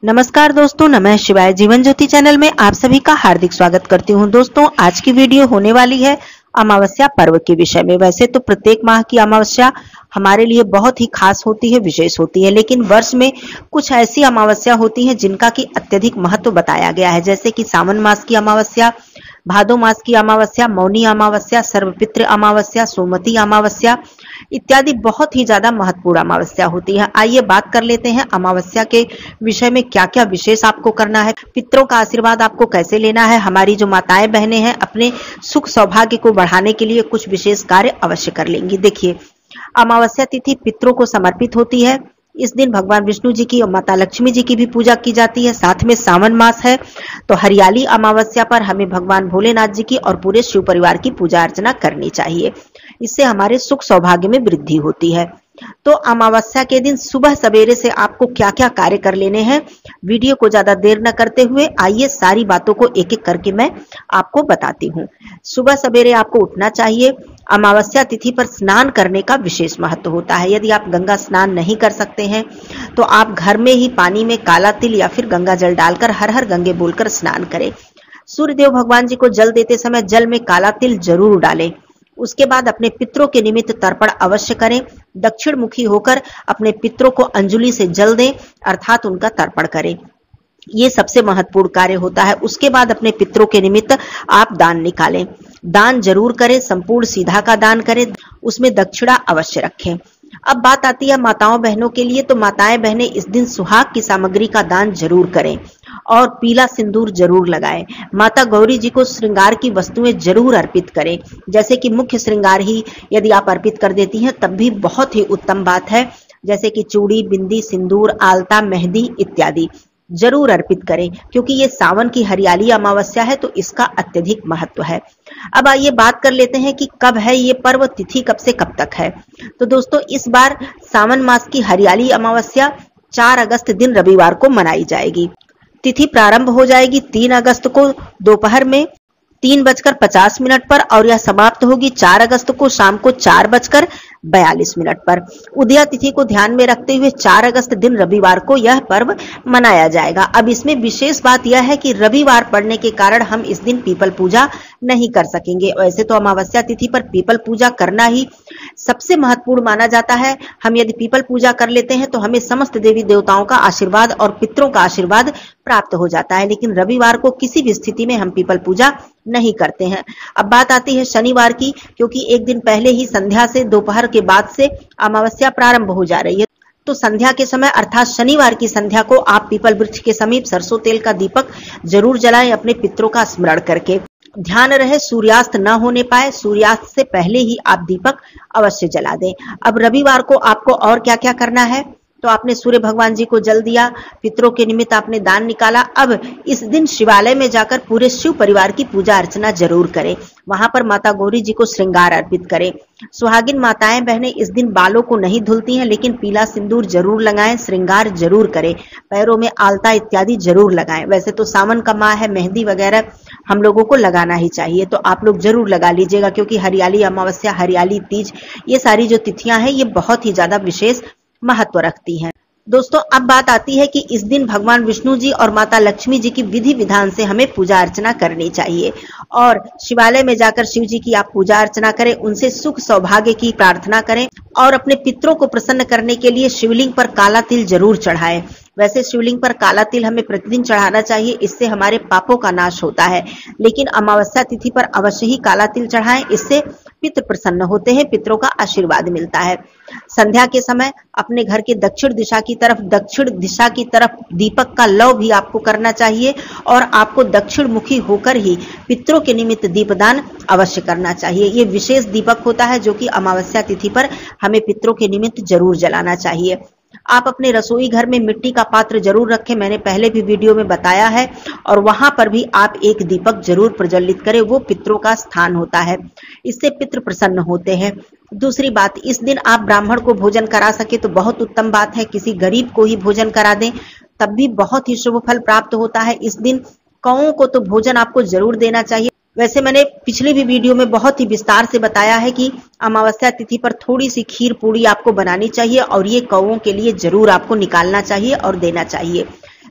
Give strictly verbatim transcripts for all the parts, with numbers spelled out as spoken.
नमस्कार दोस्तों, नमः शिवाय। जीवन ज्योति चैनल में आप सभी का हार्दिक स्वागत करती हूं। दोस्तों, आज की वीडियो होने वाली है अमावस्या पर्व के विषय में। वैसे तो प्रत्येक माह की अमावस्या हमारे लिए बहुत ही खास होती है, विशेष होती है, लेकिन वर्ष में कुछ ऐसी अमावस्या होती है जिनका की अत्यधिक महत्व बताया गया है, जैसे कि सावन मास की अमावस्या, भादो मास की अमावस्या, मौनी अमावस्या, सर्वपितृ अमावस्या, सोमवती अमावस्या इत्यादि बहुत ही ज्यादा महत्वपूर्ण अमावस्या होती है। आइए बात कर लेते हैं अमावस्या के विषय में क्या क्या विशेष आपको करना है, पितरों का आशीर्वाद आपको कैसे लेना है। हमारी जो माताएं बहनें हैं अपने सुख सौभाग्य को बढ़ाने के लिए कुछ विशेष कार्य अवश्य कर लेंगी। देखिए, अमावस्या तिथि पितरों को समर्पित होती है। इस दिन भगवान विष्णु जी की और माता लक्ष्मी जी की भी पूजा की जाती है। साथ में सावन मास है तो हरियाली अमावस्या पर हमें भगवान भोलेनाथ जी की और पूरे शिव परिवार की पूजा अर्चना करनी चाहिए। इससे हमारे सुख सौभाग्य में वृद्धि होती है। तो अमावस्या के दिन सुबह सवेरे से आपको क्या क्या कार्य कर लेने हैं, वीडियो को ज्यादा देर न करते हुए आइए सारी बातों को एक एक करके मैं आपको बताती हूँ। सुबह सवेरे आपको उठना चाहिए। अमावस्या तिथि पर स्नान करने का विशेष महत्व होता है। यदि आप गंगा स्नान नहीं कर सकते हैं तो आप घर में ही पानी में काला तिल या फिर गंगा जल डालकर हर हर गंगे बोलकर स्नान करें। सूर्यदेव भगवान जी को जल देते समय जल में काला तिल जरूर डालें। उसके बाद अपने पितरों के निमित्त तर्पण अवश्य करें। दक्षिण मुखी होकर अपने पितरों को अंजलि से जल दें, अर्थात उनका तर्पण करें। ये सबसे महत्वपूर्ण कार्य होता है। उसके बाद अपने पितरों के निमित्त आप दान निकालें। दान जरूर करें, संपूर्ण सीधा का दान करें, उसमें दक्षिणा अवश्य रखें। अब बात आती है माताओं बहनों के लिए, तो माताएं बहनें इस दिन सुहाग की सामग्री का दान जरूर करें और पीला सिंदूर जरूर लगाएं। माता गौरी जी को श्रृंगार की वस्तुएं जरूर अर्पित करें, जैसे कि मुख्य श्रृंगार ही यदि आप अर्पित कर देती हैं तब भी बहुत ही उत्तम बात है, जैसे कि चूड़ी, बिंदी, सिंदूर, आलता, मेहंदी इत्यादि जरूर अर्पित करें, क्योंकि ये सावन की हरियाली अमावस्या है तो इसका अत्यधिक महत्व है। अब आइए बात कर लेते हैं कि कब है ये पर्व, तिथि कब से कब तक है। तो दोस्तों, इस बार सावन मास की हरियाली अमावस्या चार अगस्त दिन रविवार को मनाई जाएगी। तिथि प्रारंभ हो जाएगी तीन अगस्त को दोपहर में तीन बजकर पचास मिनट पर और यह समाप्त होगी चार अगस्त को शाम को चार बजकर बयालीस मिनट पर। उदया तिथि को ध्यान में रखते हुए चार अगस्त दिन रविवार को यह पर्व मनाया जाएगा। अब इसमें विशेष बात यह है कि रविवार पड़ने के कारण हम इस दिन पीपल पूजा नहीं कर सकेंगे। वैसे तो अमावस्या तिथि पर पीपल पूजा करना ही सबसे महत्वपूर्ण माना जाता है। हम यदि पीपल पूजा कर लेते हैं तो हमें समस्त देवी देवताओं का आशीर्वाद और पितरों का आशीर्वाद प्राप्त हो जाता है, लेकिन रविवार को किसी भी स्थिति में हम पीपल पूजा नहीं करते हैं। अब बात आती है शनिवार की, क्योंकि एक दिन पहले ही संध्या से दोपहर के बाद से अमावस्या प्रारंभ हो जा रही है, तो संध्या के समय अर्थात शनिवार की संध्या को आप पीपल वृक्ष के समीप सरसों तेल का दीपक जरूर जलाएं, अपने पितरों का स्मरण करके। ध्यान रहे सूर्यास्त न होने पाए, सूर्यास्त से पहले ही आप दीपक अवश्य जला दें। अब रविवार को आपको और क्या क्या करना है, तो आपने सूर्य भगवान जी को जल दिया, पितरों के निमित्त आपने दान निकाला। अब इस दिन शिवालय में जाकर पूरे शिव परिवार की पूजा अर्चना जरूर करें। वहां पर माता गौरी जी को श्रृंगार अर्पित करें। सुहागिन माताएं बहनें इस दिन बालों को नहीं धुलती हैं, लेकिन पीला सिंदूर जरूर लगाएं, श्रृंगार जरूर करें, पैरों में आलता इत्यादि जरूर लगाएं। वैसे तो सावन का माह है, मेहंदी वगैरह हम लोगों को लगाना ही चाहिए, तो आप लोग जरूर लगा लीजिएगा, क्योंकि हरियाली अमावस्या, हरियाली तीज, ये सारी जो तिथियां हैं ये बहुत ही ज्यादा विशेष महत्व रखती हैं। दोस्तों, अब बात आती है कि इस दिन भगवान विष्णु जी और माता लक्ष्मी जी की विधि विधान से हमें पूजा अर्चना करनी चाहिए और शिवालय में जाकर शिव जी की आप पूजा अर्चना करें, उनसे सुख सौभाग्य की प्रार्थना करें और अपने पितरों को प्रसन्न करने के लिए शिवलिंग पर काला तिल जरूर चढ़ाएं। वैसे शिवलिंग पर काला तिल हमें प्रतिदिन चढ़ाना चाहिए, इससे हमारे पापों का नाश होता है, लेकिन अमावस्या तिथि पर अवश्य ही काला तिल चढ़ाएं, इससे पितृ प्रसन्न होते हैं, पितरों का आशीर्वाद मिलता है। संध्या के समय अपने घर के दक्षिण दिशा की तरफ दक्षिण दिशा की तरफ दीपक का लौ भी आपको करना चाहिए और आपको दक्षिण मुखी होकर ही पितरों के निमित्त दीपदान अवश्य करना चाहिए। ये विशेष दीपक होता है जो कि अमावस्या तिथि पर हमें पितरों के निमित्त जरूर जलाना चाहिए। आप अपने रसोई घर में मिट्टी का पात्र जरूर रखें, मैंने पहले भी वीडियो में बताया है, और वहां पर भी आप एक दीपक जरूर प्रज्वलित करें, वो पितरों का स्थान होता है, इससे पितृ प्रसन्न होते हैं। दूसरी बात, इस दिन आप ब्राह्मण को भोजन करा सके तो बहुत उत्तम बात है, किसी गरीब को ही भोजन करा दें तब भी बहुत ही शुभ फल प्राप्त होता है। इस दिन कौओं को तो भोजन आपको जरूर देना चाहिए। वैसे मैंने पिछली भी वीडियो में बहुत ही विस्तार से बताया है कि अमावस्या तिथि पर थोड़ी सी खीर पूड़ी आपको बनानी चाहिए और ये कौओं के लिए जरूर आपको निकालना चाहिए और देना चाहिए।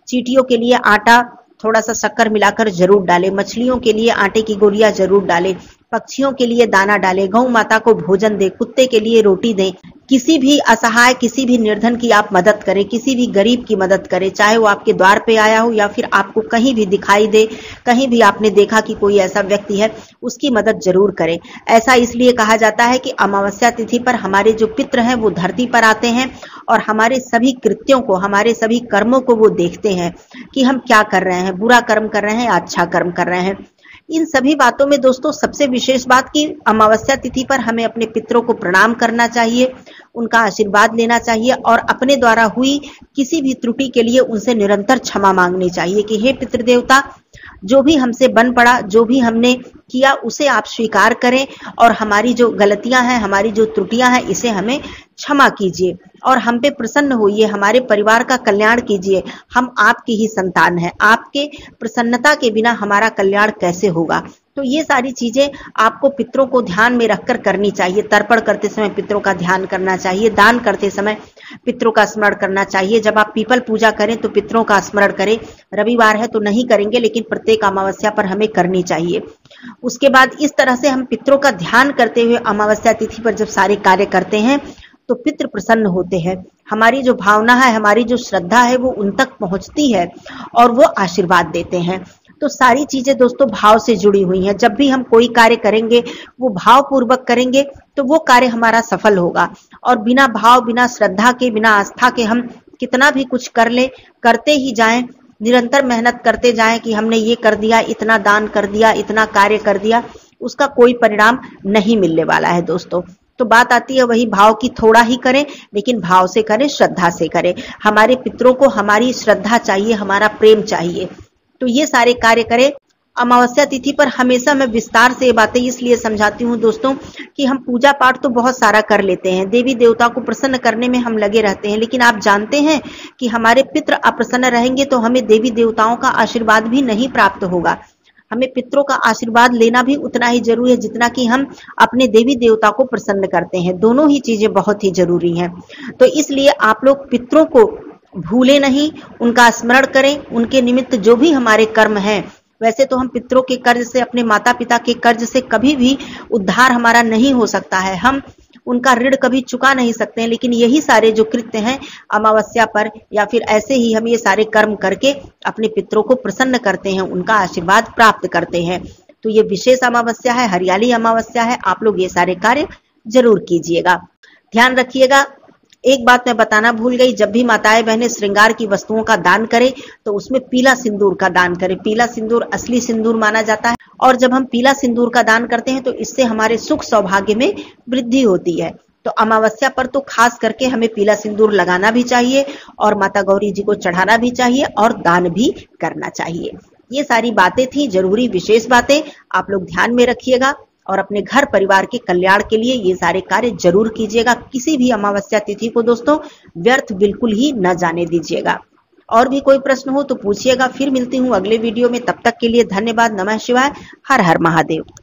चींटियों के लिए आटा थोड़ा सा शक्कर मिलाकर जरूर डालें, मछलियों के लिए आटे की गोलियां जरूर डालें, पक्षियों के लिए दाना डालें, गौ माता को भोजन दें, कुत्ते के लिए रोटी दें। किसी भी असहाय, किसी भी निर्धन की आप मदद करें, किसी भी गरीब की मदद करें, चाहे वो आपके द्वार पे आया हो या फिर आपको कहीं भी दिखाई दे, कहीं भी आपने देखा कि कोई ऐसा व्यक्ति है, उसकी मदद जरूर करें। ऐसा इसलिए कहा जाता है कि अमावस्या तिथि पर हमारे जो पितृ हैं वो धरती पर आते हैं और हमारे सभी कृत्यों को, हमारे सभी कर्मों को वो देखते हैं कि हम क्या कर रहे हैं, बुरा कर्म कर रहे हैं या अच्छा कर्म कर रहे हैं। इन सभी बातों में दोस्तों सबसे विशेष बात कि अमावस्या तिथि पर हमें अपने पितरों को प्रणाम करना चाहिए, उनका आशीर्वाद लेना चाहिए और अपने द्वारा हुई किसी भी त्रुटि के लिए उनसे निरंतर क्षमा मांगनी चाहिए कि हे पितृदेवता, जो भी हमसे बन पड़ा, जो भी हमने किया उसे आप स्वीकार करें और हमारी जो गलतियां हैं, हमारी जो त्रुटियां हैं, इसे हमें क्षमा कीजिए और हम पे प्रसन्न होइए, हमारे परिवार का कल्याण कीजिए। हम आपकी ही संतान हैं, आपके प्रसन्नता के बिना हमारा कल्याण कैसे होगा। तो ये सारी चीजें आपको पितरों को ध्यान में रखकर करनी चाहिए। तर्पण करते समय पितरों का ध्यान करना चाहिए, दान करते समय पितरों का स्मरण करना चाहिए। जब आप पीपल पूजा करें तो पितरों का स्मरण करें। रविवार है तो नहीं करेंगे, लेकिन प्रत्येक अमावस्या पर हमें करनी चाहिए। उसके बाद इस तरह से हम पितरों का ध्यान करते हुए अमावस्या तिथि पर जब सारे कार्य करते हैं तो पितृ प्रसन्न होते हैं। हमारी जो भावना है, हमारी जो श्रद्धा है वो उन तक पहुंचती है और वो आशीर्वाद देते हैं। तो सारी चीजें दोस्तों भाव से जुड़ी हुई हैं। जब भी हम कोई कार्य करेंगे वो भाव पूर्वक करेंगे तो वो कार्य हमारा सफल होगा। और बिना भाव, बिना श्रद्धा के, बिना आस्था के हम कितना भी कुछ कर ले, करते ही जाएं, निरंतर मेहनत करते जाएं कि हमने ये कर दिया, इतना दान कर दिया, इतना कार्य कर दिया, उसका कोई परिणाम नहीं मिलने वाला है दोस्तों। तो बात आती है वही भाव की, थोड़ा ही करें लेकिन भाव से करें, श्रद्धा से करें। हमारे पितरों को हमारी श्रद्धा चाहिए, हमारा प्रेम चाहिए। तो ये सारे कार्य करें। अमावस्या तिथि पर हमेशा मैं विस्तार से ये बातें इसलिए समझाती हूँ दोस्तों कि हम पूजा पाठ तो बहुत सारा कर लेते हैं, देवी देवता को प्रसन्न करने में हम लगे रहते हैं, लेकिन आप जानते हैं कि हमारे पितृ अप्रसन्न रहेंगे तो हमें देवी देवताओं का आशीर्वाद भी नहीं प्राप्त होगा। हमें पितरों का आशीर्वाद लेना भी उतना ही जरूरी है जितना कि हम अपने देवी देवता को प्रसन्न करते हैं। दोनों ही चीजें बहुत ही जरूरी हैं। तो इसलिए आप लोग पितरों को भूले नहीं, उनका स्मरण करें। उनके निमित्त जो भी हमारे कर्म हैं, वैसे तो हम पितरों के कर्ज से, अपने माता पिता के कर्ज से कभी भी उद्धार हमारा नहीं हो सकता है, हम उनका ऋण कभी चुका नहीं सकते हैं, लेकिन यही सारे जो कृत्य हैं अमावस्या पर या फिर ऐसे ही हम ये सारे कर्म करके अपने पितरों को प्रसन्न करते हैं, उनका आशीर्वाद प्राप्त करते हैं। तो ये विशेष अमावस्या है, हरियाली अमावस्या है। आप लोग ये सारे कार्य जरूर कीजिएगा। ध्यान रखिएगा। एक बात मैं बताना भूल गई, जब भी माताएं बहनें श्रृंगार की वस्तुओं का दान करें तो उसमें पीला सिंदूर का दान करें। पीला सिंदूर असली सिंदूर माना जाता है और जब हम पीला सिंदूर का दान करते हैं तो इससे हमारे सुख सौभाग्य में वृद्धि होती है। तो अमावस्या पर तो खास करके हमें पीला सिंदूर लगाना भी चाहिए और माता गौरी जी को चढ़ाना भी चाहिए और दान भी करना चाहिए। ये सारी बातें थी, जरूरी विशेष बातें, आप लोग ध्यान में रखिएगा और अपने घर परिवार के कल्याण के लिए ये सारे कार्य जरूर कीजिएगा। किसी भी अमावस्या तिथि को दोस्तों व्यर्थ बिल्कुल ही न जाने दीजिएगा। और भी कोई प्रश्न हो तो पूछिएगा। फिर मिलती हूँ अगले वीडियो में, तब तक के लिए धन्यवाद। नमः शिवाय। हर हर महादेव।